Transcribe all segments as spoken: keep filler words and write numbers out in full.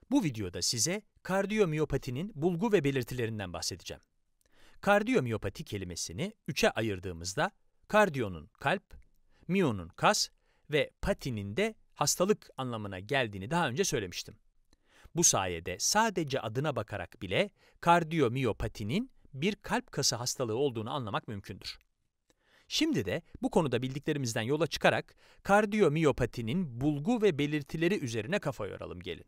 Bu videoda size kardiyomiyopatinin bulgu ve belirtilerinden bahsedeceğim. Kardiyomiyopati kelimesini üçe ayırdığımızda kardiyonun kalp, miyonun kas ve patinin de hastalık anlamına geldiğini daha önce söylemiştim. Bu sayede sadece adına bakarak bile kardiyomiyopatinin bir kalp kası hastalığı olduğunu anlamak mümkündür. Şimdi de bu konuda bildiklerimizden yola çıkarak kardiyomiyopatinin bulgu ve belirtileri üzerine kafa yoralım gelin.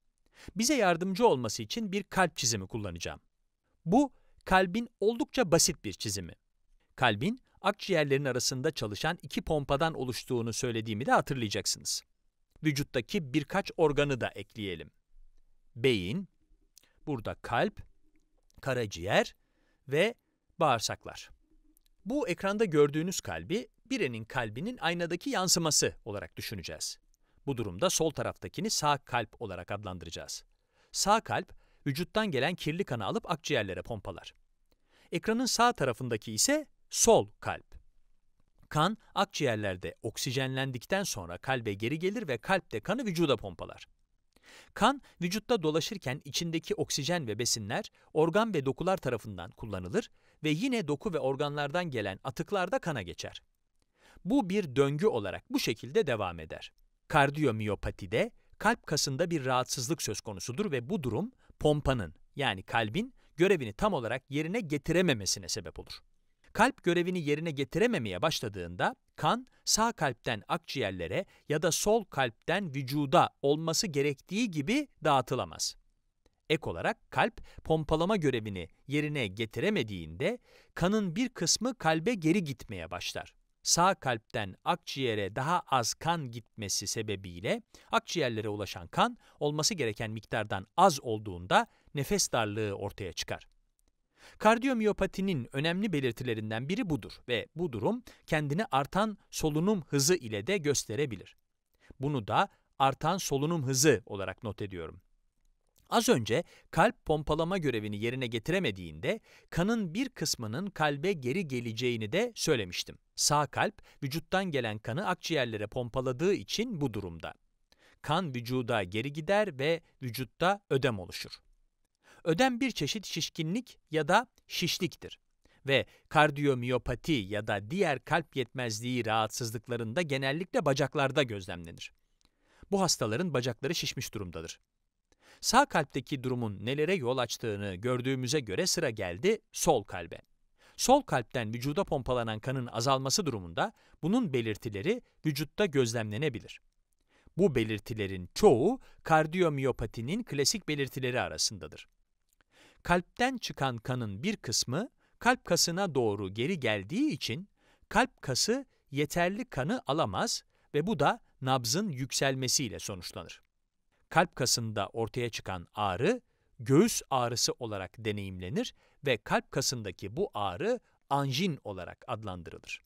Bize yardımcı olması için bir kalp çizimi kullanacağım. Bu, kalbin oldukça basit bir çizimi. Kalbin, akciğerlerin arasında çalışan iki pompadan oluştuğunu söylediğimi de hatırlayacaksınız. Vücuttaki birkaç organı da ekleyelim. Beyin, burada kalp, karaciğer ve bağırsaklar. Bu ekranda gördüğünüz kalbi, birinin kalbinin aynadaki yansıması olarak düşüneceğiz. Bu durumda sol taraftakini sağ kalp olarak adlandıracağız. Sağ kalp, vücuttan gelen kirli kanı alıp akciğerlere pompalar. Ekranın sağ tarafındaki ise sol kalp. Kan, akciğerlerde oksijenlendikten sonra kalbe geri gelir ve kalp de kanı vücuda pompalar. Kan, vücutta dolaşırken içindeki oksijen ve besinler organ ve dokular tarafından kullanılır ve yine doku ve organlardan gelen atıklar da kana geçer. Bu bir döngü olarak bu şekilde devam eder. Kardiyomiyopatide kalp kasında bir rahatsızlık söz konusudur ve bu durum pompanın yani kalbin görevini tam olarak yerine getirememesine sebep olur. Kalp görevini yerine getirememeye başladığında kan sağ kalpten akciğerlere ya da sol kalpten vücuda olması gerektiği gibi dağıtılamaz. Ek olarak kalp pompalama görevini yerine getiremediğinde kanın bir kısmı kalbe geri gitmeye başlar. Sağ kalpten akciğere daha az kan gitmesi sebebiyle akciğerlere ulaşan kan olması gereken miktardan az olduğunda nefes darlığı ortaya çıkar. Kardiyomiyopatinin önemli belirtilerinden biri budur ve bu durum kendini artan solunum hızı ile de gösterebilir. Bunu da artan solunum hızı olarak not ediyorum. Az önce kalp pompalama görevini yerine getiremediğinde kanın bir kısmının kalbe geri geleceğini de söylemiştim. Sağ kalp vücuttan gelen kanı akciğerlere pompaladığı için bu durumda. Kan vücuda geri gider ve vücutta ödem oluşur. Ödem bir çeşit şişkinlik ya da şişliktir ve kardiyomiyopati ya da diğer kalp yetmezliği rahatsızlıklarında genellikle bacaklarda gözlemlenir. Bu hastaların bacakları şişmiş durumdadır. Sağ kalpteki durumun nelere yol açtığını gördüğümüze göre sıra geldi sol kalbe. Sol kalpten vücuda pompalanan kanın azalması durumunda bunun belirtileri vücutta gözlemlenebilir. Bu belirtilerin çoğu kardiyomiyopatinin klasik belirtileri arasındadır. Kalpten çıkan kanın bir kısmı kalp kasına doğru geri geldiği için kalp kası yeterli kanı alamaz ve bu da nabzın yükselmesiyle sonuçlanır. Kalp kasında ortaya çıkan ağrı, göğüs ağrısı olarak deneyimlenir ve kalp kasındaki bu ağrı anjin olarak adlandırılır.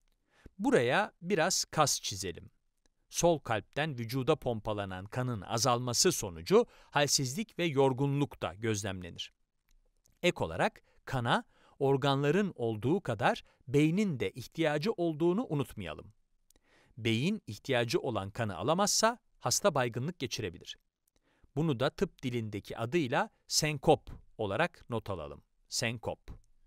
Buraya biraz kas çizelim. Sol kalpten vücuda pompalanan kanın azalması sonucu halsizlik ve yorgunluk da gözlemlenir. Ek olarak kana, organların olduğu kadar beynin de ihtiyacı olduğunu unutmayalım. Beyin ihtiyacı olan kanı alamazsa hasta baygınlık geçirebilir. Bunu da tıp dilindeki adıyla senkop olarak not alalım. Senkop.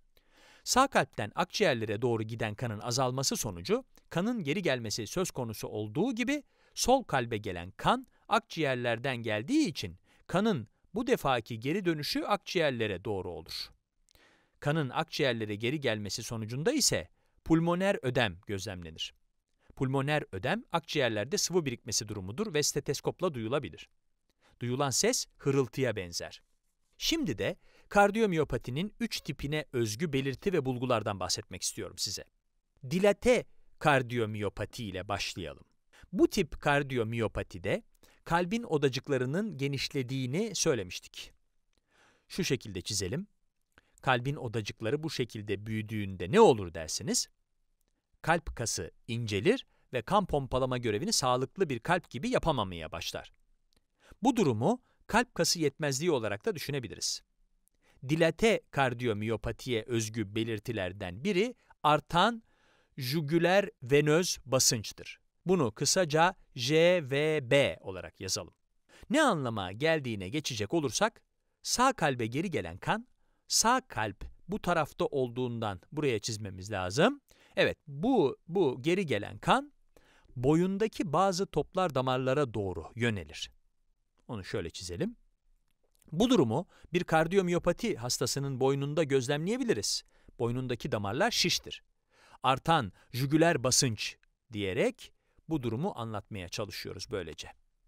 Sağ kalpten akciğerlere doğru giden kanın azalması sonucu kanın geri gelmesi söz konusu olduğu gibi sol kalbe gelen kan akciğerlerden geldiği için kanın bu defaki geri dönüşü akciğerlere doğru olur. Kanın akciğerlere geri gelmesi sonucunda ise pulmoner ödem gözlemlenir. Pulmoner ödem akciğerlerde sıvı birikmesi durumudur ve steteskopla duyulabilir. Duyulan ses hırıltıya benzer. Şimdi de kardiyomiyopatinin üç tipine özgü belirti ve bulgulardan bahsetmek istiyorum size. Dilate kardiyomiyopati ile başlayalım. Bu tip kardiyomiyopatide kalbin odacıklarının genişlediğini söylemiştik. Şu şekilde çizelim. Kalbin odacıkları bu şekilde büyüdüğünde ne olur dersiniz? Kalp kası incelir ve kan pompalama görevini sağlıklı bir kalp gibi yapamamaya başlar. Bu durumu kalp kası yetmezliği olarak da düşünebiliriz. Dilate kardiyomiyopatiye özgü belirtilerden biri artan jugüler venöz basınçtır. Bunu kısaca J V B olarak yazalım. Ne anlama geldiğine geçecek olursak, sağ kalbe geri gelen kan, sağ kalp bu tarafta olduğundan buraya çizmemiz lazım. Evet, bu, bu geri gelen kan, boyundaki bazı toplar damarlara doğru yönelir. Onu şöyle çizelim. Bu durumu bir kardiyomiyopati hastasının boynunda gözlemleyebiliriz. Boynundaki damarlar şiştir. Artan jugüler basınç diyerek bu durumu anlatmaya çalışıyoruz böylece.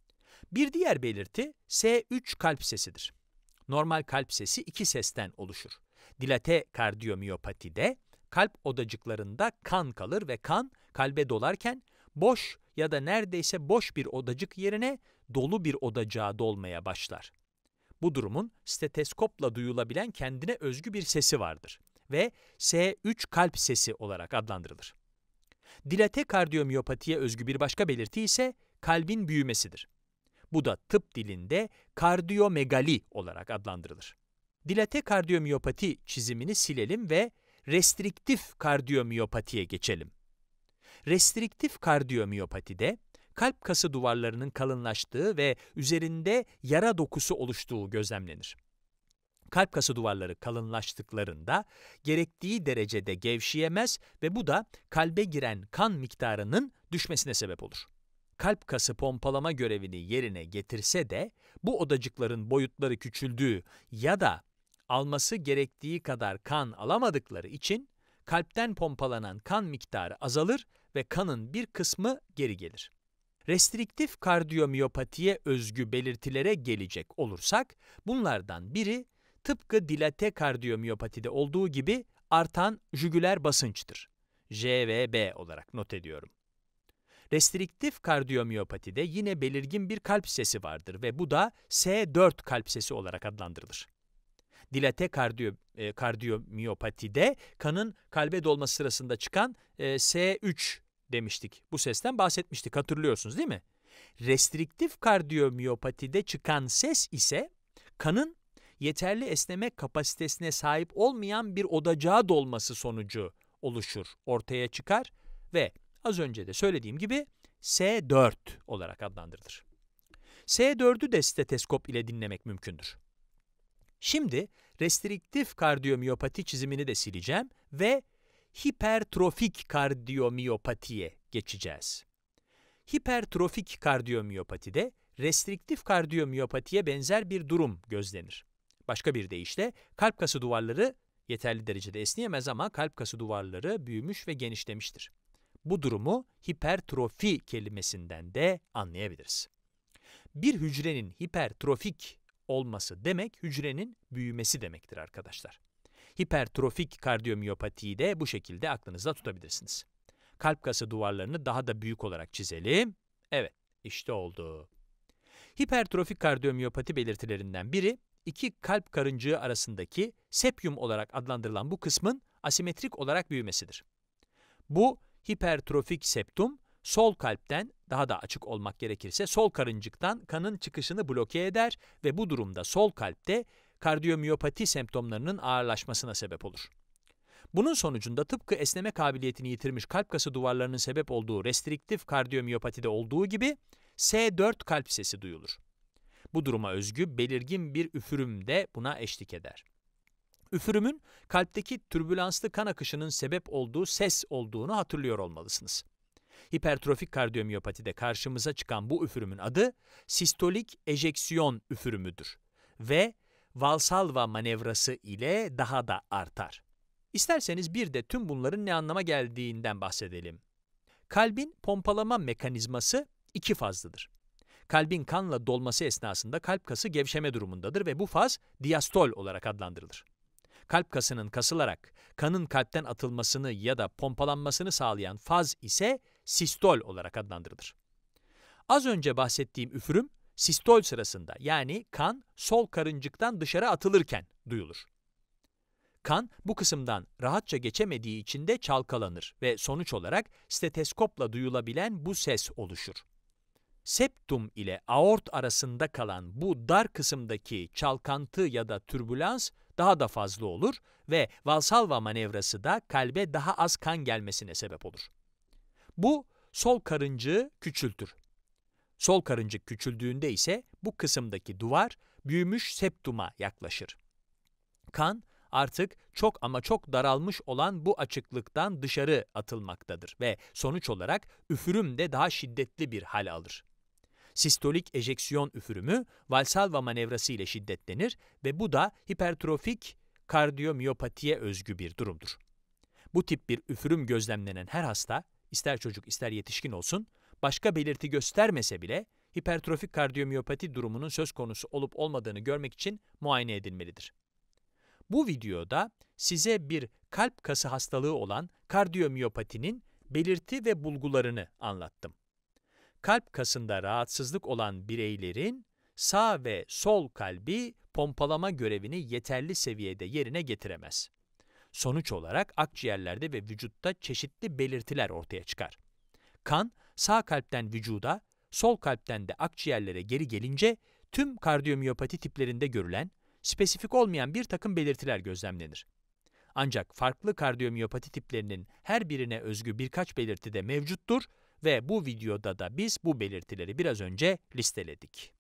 Bir diğer belirti S üç kalp sesidir. Normal kalp sesi iki sesten oluşur. Dilate kardiyomiyopatide kalp odacıklarında kan kalır ve kan kalbe dolarken boş ya da neredeyse boş bir odacık yerine dolu bir odacığa dolmaya başlar. Bu durumun steteskopla duyulabilen kendine özgü bir sesi vardır ve S üç kalp sesi olarak adlandırılır. Dilate kardiyomiyopatiye özgü bir başka belirti ise kalbin büyümesidir. Bu da tıp dilinde kardiyomegali olarak adlandırılır. Dilate kardiyomiyopati çizimini silelim ve restriktif kardiyomiyopatiye geçelim. Restriktif kardiyomiyopatide kalp kası duvarlarının kalınlaştığı ve üzerinde yara dokusu oluştuğu gözlemlenir. Kalp kası duvarları kalınlaştıklarında gerektiği derecede gevşeyemez ve bu da kalbe giren kan miktarının düşmesine sebep olur. Kalp kası pompalama görevini yerine getirse de bu odacıkların boyutları küçüldüğü ya da alması gerektiği kadar kan alamadıkları için kalpten pompalanan kan miktarı azalır ve kanın bir kısmı geri gelir. Restriktif kardiyomiyopatiye özgü belirtilere gelecek olursak, bunlardan biri tıpkı dilate kardiyomiyopatide olduğu gibi artan jugüler basınçtır. J V B olarak not ediyorum. Restriktif kardiyomiyopatide yine belirgin bir kalp sesi vardır ve bu da S dört kalp sesi olarak adlandırılır. Dilate kardiyo, e, kardiyomiyopatide kanın kalbe dolması sırasında çıkan e, S üç demiştik. Bu sesten bahsetmiştik, hatırlıyorsunuz değil mi? Restriktif kardiyomiyopatide çıkan ses ise kanın yeterli esneme kapasitesine sahip olmayan bir odacığa dolması sonucu oluşur, ortaya çıkar ve az önce de söylediğim gibi S dört olarak adlandırılır. S dördü de steteskop ile dinlemek mümkündür. Şimdi restriktif kardiyomiyopati çizimini de sileceğim ve hipertrofik kardiyomiyopatiye geçeceğiz. Hipertrofik kardiyomiyopatide restriktif kardiyomiyopatiye benzer bir durum gözlenir. Başka bir deyişle kalp kası duvarları yeterli derecede esneyemez ama kalp kası duvarları büyümüş ve genişlemiştir. Bu durumu hipertrofi kelimesinden de anlayabiliriz. Bir hücrenin hipertrofik olması demek hücrenin büyümesi demektir arkadaşlar. Hipertrofik kardiyomiyopatiyi de bu şekilde aklınızda tutabilirsiniz. Kalp kası duvarlarını daha da büyük olarak çizelim. Evet, işte oldu. Hipertrofik kardiyomiyopati belirtilerinden biri, iki kalp karıncığı arasındaki sepyum olarak adlandırılan bu kısmın asimetrik olarak büyümesidir. Bu hipertrofik septum, sol kalpten, daha da açık olmak gerekirse sol karıncıktan kanın çıkışını bloke eder ve bu durumda sol kalpte kardiyomiyopati semptomlarının ağırlaşmasına sebep olur. Bunun sonucunda tıpkı esneme kabiliyetini yitirmiş kalp kası duvarlarının sebep olduğu restriktif kardiyomiyopatide olduğu gibi S dört kalp sesi duyulur. Bu duruma özgü belirgin bir üfürüm de buna eşlik eder. Üfürümün kalpteki türbülanslı kan akışının sebep olduğu ses olduğunu hatırlıyor olmalısınız. Hipertrofik kardiyomiyopatide karşımıza çıkan bu üfürümün adı sistolik ejeksiyon üfürümüdür ve Valsalva manevrası ile daha da artar. İsterseniz bir de tüm bunların ne anlama geldiğinden bahsedelim. Kalbin pompalama mekanizması iki fazlıdır. Kalbin kanla dolması esnasında kalp kası gevşeme durumundadır ve bu faz diastol olarak adlandırılır. Kalp kasının kasılarak kanın kalpten atılmasını ya da pompalanmasını sağlayan faz ise sistol olarak adlandırılır. Az önce bahsettiğim üfürüm sistol sırasında, yani kan sol karıncıktan dışarı atılırken duyulur. Kan bu kısımdan rahatça geçemediği için de çalkalanır ve sonuç olarak steteskopla duyulabilen bu ses oluşur. Septum ile aort arasında kalan bu dar kısımdaki çalkantı ya da türbülans daha da fazla olur ve Valsalva manevrası da kalbe daha az kan gelmesine sebep olur. Bu sol karıncığı küçültür. Sol karıncık küçüldüğünde ise bu kısımdaki duvar büyümüş septuma yaklaşır. Kan artık çok ama çok daralmış olan bu açıklıktan dışarı atılmaktadır ve sonuç olarak üfürüm de daha şiddetli bir hal alır. Sistolik ejeksiyon üfürümü Valsalva manevrası ile şiddetlenir ve bu da hipertrofik kardiyomiyopatiye özgü bir durumdur. Bu tip bir üfürüm gözlemlenen her hasta, ister çocuk ister yetişkin olsun, başka belirti göstermese bile hipertrofik kardiyomiyopati durumunun söz konusu olup olmadığını görmek için muayene edilmelidir. Bu videoda size bir kalp kası hastalığı olan kardiyomiyopatinin belirti ve bulgularını anlattım. Kalp kasında rahatsızlık olan bireylerin sağ ve sol kalbi pompalama görevini yeterli seviyede yerine getiremez. Sonuç olarak akciğerlerde ve vücutta çeşitli belirtiler ortaya çıkar. Kan sağ kalpten vücuda, sol kalpten de akciğerlere geri gelince tüm kardiyomiyopati tiplerinde görülen, spesifik olmayan bir takım belirtiler gözlemlenir. Ancak farklı kardiyomiyopati tiplerinin her birine özgü birkaç belirti de mevcuttur ve bu videoda da biz bu belirtileri biraz önce listeledik.